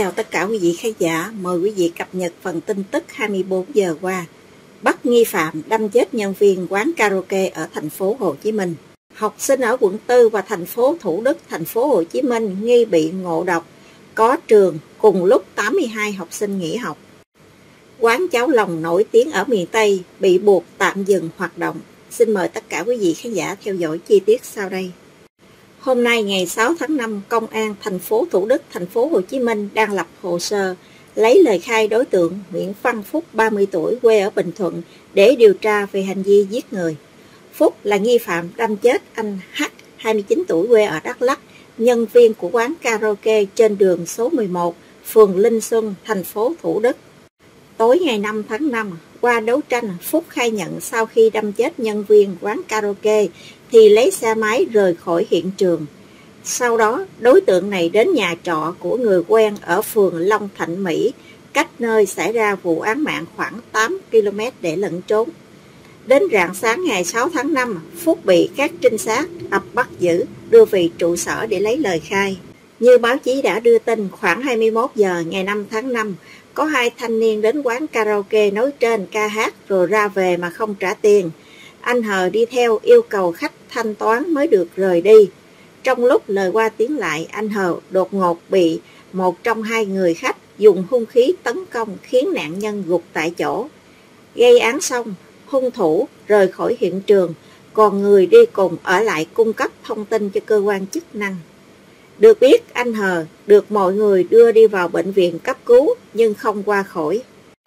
chào tất cả quý vị khán giả. Mời quý vị cập nhật phần tin tức 24 giờ qua. Bắt nghi phạm đâm chết nhân viên quán karaoke ở thành phố Hồ Chí Minh. Học sinh ở quận 4 và thành phố Thủ Đức, thành phố Hồ Chí Minh nghi bị ngộ độc. Có trường cùng lúc 82 học sinh nghỉ học. Quán cháo lòng nổi tiếng ở miền Tây bị buộc tạm dừng hoạt động. Xin mời tất cả quý vị khán giả theo dõi chi tiết sau đây. Hôm nay ngày 6 tháng 5, Công an thành phố Thủ Đức, thành phố Hồ Chí Minh đang lập hồ sơ lấy lời khai đối tượng Nguyễn Văn Phúc, 30 tuổi, quê ở Bình Thuận để điều tra về hành vi giết người. Phúc là nghi phạm đâm chết anh H, 29 tuổi, quê ở Đắk Lắk, nhân viên của quán karaoke trên đường số 11, phường Linh Xuân, thành phố Thủ Đức. Tối ngày 5 tháng 5, qua đấu tranh, Phúc khai nhận sau khi đâm chết nhân viên quán karaoke thì lấy xe máy rời khỏi hiện trường. Sau đó, đối tượng này đến nhà trọ của người quen ở phường Long Thạnh Mỹ, cách nơi xảy ra vụ án mạng khoảng 8 km để lẩn trốn. Đến rạng sáng ngày 6 tháng 5, Phúc bị các trinh sát ập bắt giữ, đưa về trụ sở để lấy lời khai. Như báo chí đã đưa tin, khoảng 21 giờ ngày 5 tháng 5, có hai thanh niên đến quán karaoke nói trên ca hát rồi ra về mà không trả tiền. Anh Hờ đi theo yêu cầu khách thanh toán mới được rời đi. Trong lúc lời qua tiếng lại, anh Hờ đột ngột bị một trong hai người khách dùng hung khí tấn công khiến nạn nhân gục tại chỗ. Gây án xong, hung thủ rời khỏi hiện trường, còn người đi cùng ở lại cung cấp thông tin cho cơ quan chức năng. Được biết, anh Hờ được mọi người đưa đi vào bệnh viện cấp cứu nhưng không qua khỏi.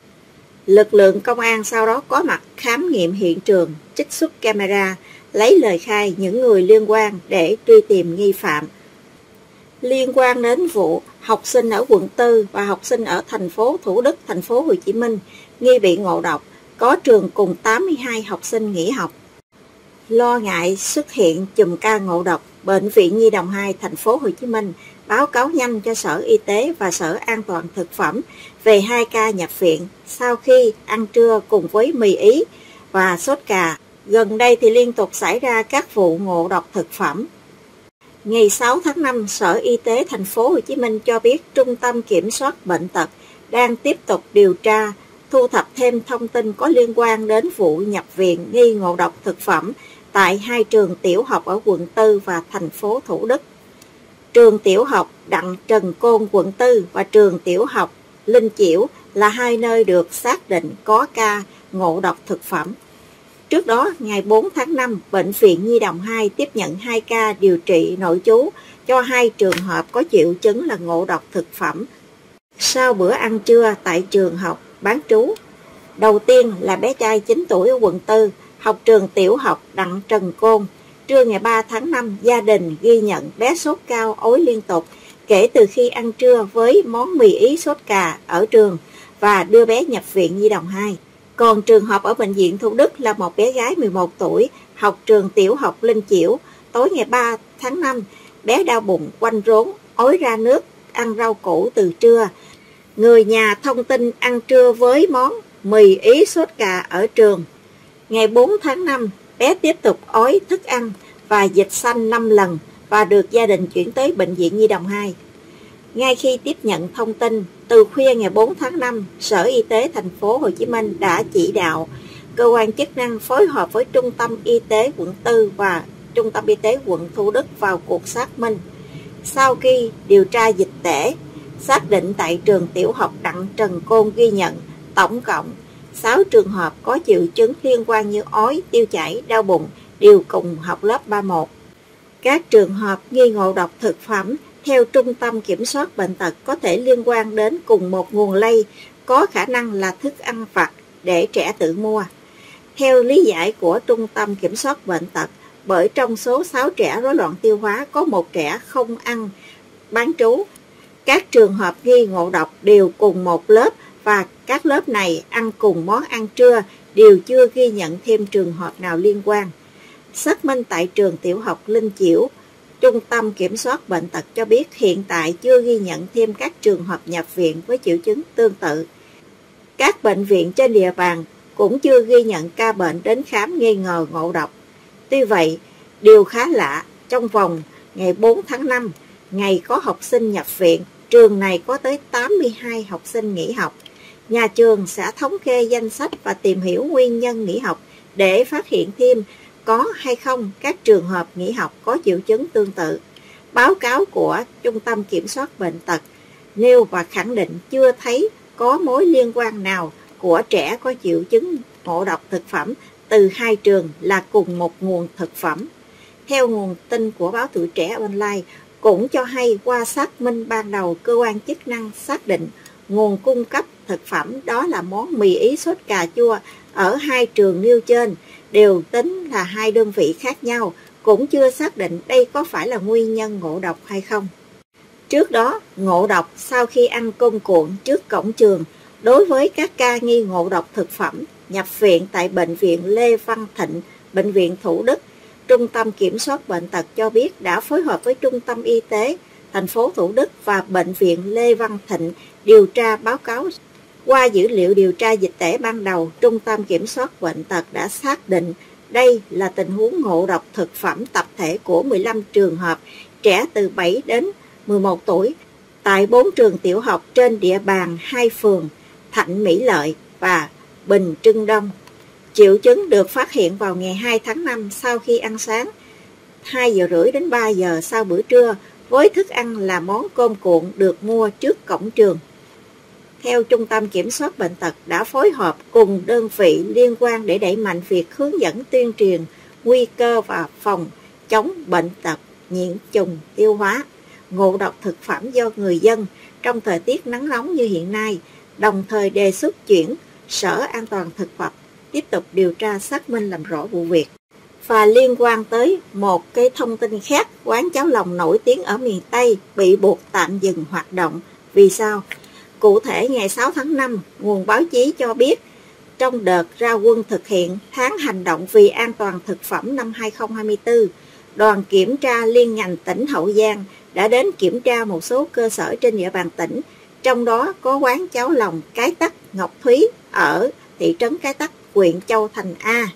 Lực lượng công an sau đó có mặt khám nghiệm hiện trường, trích xuất camera, lấy lời khai những người liên quan để truy tìm nghi phạm. Liên quan đến vụ học sinh ở quận 4 và học sinh ở thành phố Thủ Đức, thành phố Hồ Chí Minh nghi bị ngộ độc, có trường cùng 82 học sinh nghỉ học. Lo ngại xuất hiện chùm ca ngộ độc, Bệnh viện Nhi đồng 2 thành phố Hồ Chí Minh báo cáo nhanh cho Sở Y tế và Sở An toàn Thực phẩm về 2 ca nhập viện sau khi ăn trưa cùng với mì Ý và sốt cà. Gần đây thì liên tục xảy ra các vụ ngộ độc thực phẩm. Ngày 6 tháng 5, Sở Y tế thành phố Hồ Chí Minh cho biết Trung tâm Kiểm soát Bệnh tật đang tiếp tục điều tra, thu thập thêm thông tin có liên quan đến vụ nhập viện nghi ngộ độc thực phẩm tại 2 trường tiểu học ở quận 4 và thành phố Thủ Đức. Trường tiểu học Đặng Trần Côn quận 4 và trường tiểu học Linh Chiểu là 2 nơi được xác định có ca ngộ độc thực phẩm. Trước đó, ngày 4 tháng 5, Bệnh viện Nhi đồng 2 tiếp nhận 2 ca điều trị nội trú cho 2 trường hợp có triệu chứng là ngộ độc thực phẩm sau bữa ăn trưa tại trường học bán trú. Đầu tiên là bé trai 9 tuổi ở quận 4, học trường tiểu học Đặng Trần Côn. Trưa ngày 3 tháng 5, gia đình ghi nhận bé sốt cao, ói liên tục kể từ khi ăn trưa với món mì Ý sốt cà ở trường và đưa bé nhập viện Nhi đồng 2. Còn trường hợp ở Bệnh viện Thủ Đức là một bé gái 11 tuổi, học trường tiểu học Linh Chiểu. Tối ngày 3 tháng 5, bé đau bụng, quanh rốn, ói ra nước, ăn rau củ từ trưa. Người nhà thông tin ăn trưa với món mì Ý sốt cà ở trường. Ngày 4 tháng 5, bé tiếp tục ói thức ăn và dịch xanh 5 lần và được gia đình chuyển tới Bệnh viện Nhi đồng 2. Ngay khi tiếp nhận thông tin, từ khuya ngày 4 tháng 5, Sở Y tế thành phố Hồ Chí Minh đã chỉ đạo cơ quan chức năng phối hợp với Trung tâm Y tế quận 4 và Trung tâm Y tế quận Thủ Đức vào cuộc xác minh. Sau khi điều tra dịch tễ, xác định tại trường tiểu học Đặng Trần Côn ghi nhận tổng cộng 6 trường hợp có triệu chứng liên quan như ói, tiêu chảy, đau bụng đều cùng học lớp 31. Các trường hợp nghi ngộ độc thực phẩm theo Trung tâm Kiểm soát Bệnh tật có thể liên quan đến cùng một nguồn lây, có khả năng là thức ăn vặt để trẻ tự mua. Theo lý giải của Trung tâm Kiểm soát Bệnh tật, bởi trong số 6 trẻ rối loạn tiêu hóa có 1 trẻ không ăn bán trú. Các trường hợp nghi ngộ độc đều cùng một lớp và các lớp này ăn cùng món ăn trưa, đều chưa ghi nhận thêm trường hợp nào liên quan. Xác minh tại trường tiểu học Linh Chiểu, Trung tâm Kiểm soát Bệnh tật cho biết hiện tại chưa ghi nhận thêm các trường hợp nhập viện với triệu chứng tương tự. Các bệnh viện trên địa bàn cũng chưa ghi nhận ca bệnh đến khám nghi ngờ ngộ độc. Tuy vậy, điều khá lạ, trong vòng ngày 4 tháng 5, ngày có học sinh nhập viện trường này có tới 82 học sinh nghỉ học. Nhà trường sẽ thống kê danh sách và tìm hiểu nguyên nhân nghỉ học để phát hiện thêm có hay không các trường hợp nghỉ học có triệu chứng tương tự. Báo cáo của Trung tâm Kiểm soát Bệnh tật nêu và khẳng định chưa thấy có mối liên quan nào của trẻ có triệu chứng ngộ độc thực phẩm từ hai trường là cùng một nguồn thực phẩm. Theo nguồn tin của báo Tuổi Trẻ Online cũng cho hay qua xác minh ban đầu, cơ quan chức năng xác định nguồn cung cấp thực phẩm đó là món mì Ý sốt cà chua ở hai trường nêu trên đều tính là hai đơn vị khác nhau, cũng chưa xác định đây có phải là nguyên nhân ngộ độc hay không. Trước đó, ngộ độc sau khi ăn cơm cuộn trước cổng trường. Đối với các ca nghi ngộ độc thực phẩm nhập viện tại Bệnh viện Lê Văn Thịnh, Bệnh viện Thủ Đức, Trung tâm Kiểm soát Bệnh tật cho biết đã phối hợp với Trung tâm Y tế thành phố Thủ Đức và Bệnh viện Lê Văn Thịnh điều tra báo cáo. Qua dữ liệu điều tra dịch tễ ban đầu, Trung tâm Kiểm soát Bệnh tật đã xác định đây là tình huống ngộ độc thực phẩm tập thể của 15 trường hợp trẻ từ 7 đến 11 tuổi tại 4 trường tiểu học trên địa bàn 2 phường Thạnh Mỹ Lợi và Bình Trưng Đông. Triệu chứng được phát hiện vào ngày 2 tháng 5 sau khi ăn sáng, 2 giờ rưỡi đến 3 giờ sau bữa trưa, với thức ăn là món cơm cuộn được mua trước cổng trường. Theo Trung tâm Kiểm soát Bệnh tật đã phối hợp cùng đơn vị liên quan để đẩy mạnh việc hướng dẫn tuyên truyền nguy cơ và phòng chống bệnh tật nhiễm trùng tiêu hóa, ngộ độc thực phẩm do người dân trong thời tiết nắng nóng như hiện nay, đồng thời đề xuất chuyển Sở An toàn Thực phẩm tiếp tục điều tra xác minh làm rõ vụ việc. Và liên quan tới một cái thông tin khác, quán cháo lòng nổi tiếng ở miền Tây bị buộc tạm dừng hoạt động. Vì sao? Cụ thể, ngày 6 tháng 5, nguồn báo chí cho biết trong đợt ra quân thực hiện tháng hành động vì an toàn thực phẩm năm 2024, đoàn kiểm tra liên ngành tỉnh Hậu Giang đã đến kiểm tra một số cơ sở trên địa bàn tỉnh, trong đó có quán cháo lòng Cái Tắc Ngọc Thúy ở thị trấn Cái Tắc, huyện Châu Thành A.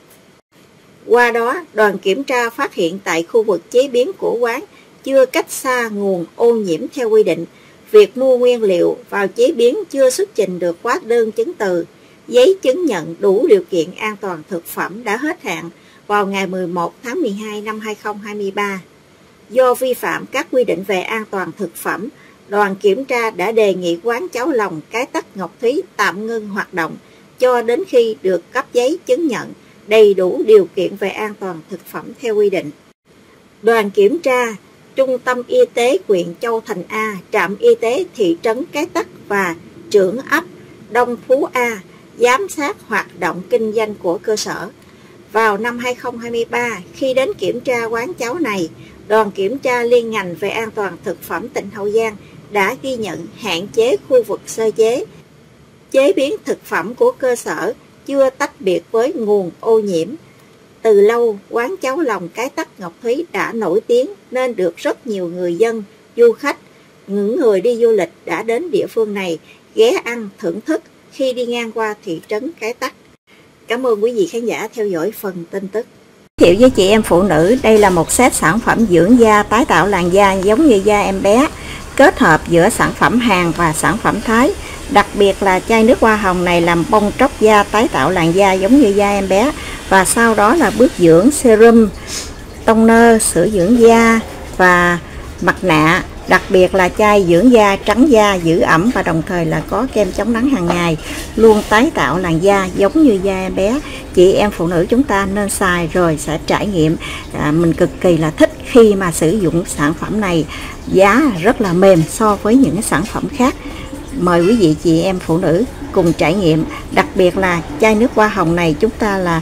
Qua đó, đoàn kiểm tra phát hiện tại khu vực chế biến của quán chưa cách xa nguồn ô nhiễm theo quy định. Việc mua nguyên liệu vào chế biến chưa xuất trình được hóa đơn chứng từ, giấy chứng nhận đủ điều kiện an toàn thực phẩm đã hết hạn vào ngày 11 tháng 12 năm 2023. Do vi phạm các quy định về an toàn thực phẩm, đoàn kiểm tra đã đề nghị quán cháo lòng Cái Tắc Ngọc Thúy tạm ngưng hoạt động cho đến khi được cấp giấy chứng nhận đầy đủ điều kiện về an toàn thực phẩm theo quy định. Đoàn kiểm tra Trung tâm Y tế huyện Châu Thành A, trạm y tế thị trấn Cái Tắc và trưởng ấp Đông Phú A giám sát hoạt động kinh doanh của cơ sở. Vào năm 2023, khi đến kiểm tra quán cháo này, đoàn kiểm tra liên ngành về an toàn thực phẩm tỉnh Hậu Giang đã ghi nhận hạn chế khu vực sơ chế, chế biến thực phẩm của cơ sở chưa tách biệt với nguồn ô nhiễm. Từ lâu, quán cháo lòng Cái Tắc Ngọc Thúy đã nổi tiếng nên được rất nhiều người dân, du khách, những người đi du lịch đã đến địa phương này ghé ăn thưởng thức khi đi ngang qua thị trấn Cái Tắc. Cảm ơn quý vị khán giả theo dõi phần tin tức. Giới thiệu với chị em phụ nữ, đây là một set sản phẩm dưỡng da tái tạo làn da giống như da em bé, kết hợp giữa sản phẩm Hàn và sản phẩm Thái. Đặc biệt là chai nước hoa hồng này làm bong tróc da, tái tạo làn da giống như da em bé. Và sau đó là bước dưỡng serum, toner, sữa dưỡng da và mặt nạ. Đặc biệt là chai dưỡng da trắng da, giữ ẩm và đồng thời là có kem chống nắng hàng ngày, luôn tái tạo làn da giống như da em bé. Chị em phụ nữ chúng ta nên xài rồi sẽ trải nghiệm mình cực kỳ là thích khi mà sử dụng sản phẩm này. Giá rất là mềm so với những sản phẩm khác. Mời quý vị chị em phụ nữ cùng trải nghiệm. Đặc biệt là chai nước hoa hồng này chúng ta là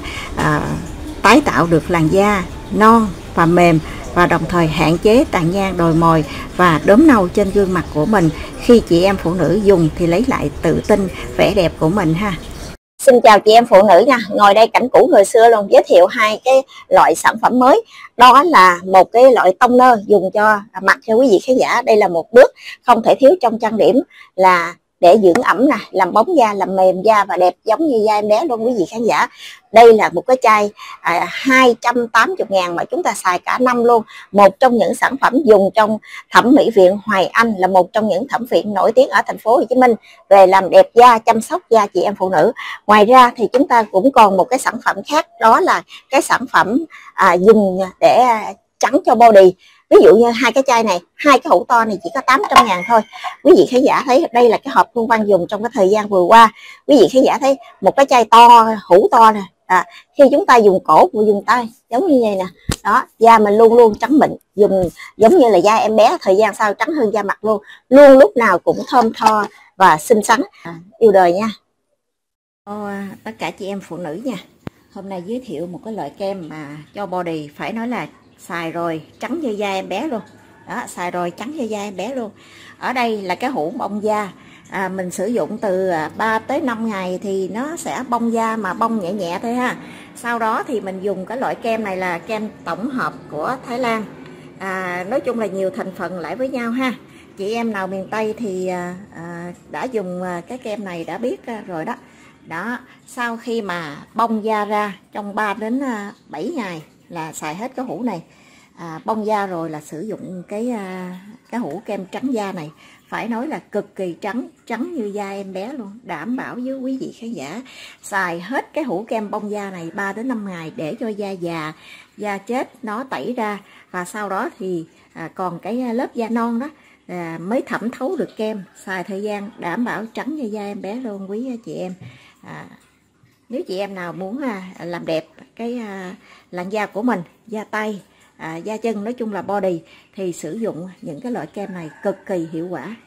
tái tạo được làn da non và mềm, và đồng thời hạn chế tàn nhang, đồi mồi và đốm nâu trên gương mặt của mình. Khi chị em phụ nữ dùng thì lấy lại tự tin, vẻ đẹp của mình ha. Xin chào chị em phụ nữ nha. Ngồi đây cảnh cũ người xưa luôn, giới thiệu hai cái loại sản phẩm mới. Đó là một cái loại toner dùng cho mặt cho quý vị khán giả. Đây là một bước không thể thiếu trong trang điểm, là để dưỡng ẩm nè, làm bóng da, làm mềm da và đẹp giống như da em bé luôn quý vị khán giả. Đây là một cái chai 280.000 mà chúng ta xài cả năm luôn. Một trong những sản phẩm dùng trong Thẩm mỹ viện Hoài Anh, là một trong những thẩm viện nổi tiếng ở thành phố Hồ Chí Minh về làm đẹp da, chăm sóc da chị em phụ nữ. Ngoài ra thì chúng ta cũng còn một cái sản phẩm khác, đó là cái sản phẩm dùng để trắng cho body. Ví dụ như hai cái chai này, hai cái hũ to này chỉ có 800.000 thôi. Quý vị khán giả thấy đây là cái hộp Phương Văn dùng trong cái thời gian vừa qua. Quý vị khán giả thấy một cái chai to, hũ to nè. Khi chúng ta dùng cổ và dùng tay giống như vậy nè, đó, da mình luôn luôn trắng mịn, dùng giống như là da em bé, thời gian sau trắng hơn da mặt luôn, luôn lúc nào cũng thơm tho và xinh xắn, yêu đời nha. Tất cả chị em phụ nữ nha, hôm nay giới thiệu một cái loại kem mà cho body phải nói là xài rồi trắng như da em bé luôn. Đó, xài rồi trắng như da em bé luôn. Ở đây là cái hũ bông da, mình sử dụng từ 3 tới 5 ngày thì nó sẽ bong da, mà bong nhẹ nhẹ thôi ha. Sau đó thì mình dùng cái loại kem này là kem tổng hợp của Thái Lan. Nói chung là nhiều thành phần lại với nhau ha. Chị em nào miền Tây thì đã dùng cái kem này đã biết rồi đó. Đó, sau khi mà bong da ra trong 3 đến 7 ngày là xài hết cái hũ này. Bong da rồi là sử dụng cái hũ kem trắng da này, phải nói là cực kỳ trắng như da em bé luôn. Đảm bảo với quý vị khán giả xài hết cái hũ kem bong da này 3 đến 5 ngày để cho da già, da chết nó tẩy ra, và sau đó thì còn cái lớp da non đó mới thẩm thấu được kem. Xài thời gian đảm bảo trắng như da em bé luôn quý chị em. Nếu chị em nào muốn làm đẹp cái làn da của mình, da tay, da chân, nói chung là body, thì sử dụng những cái loại kem này cực kỳ hiệu quả.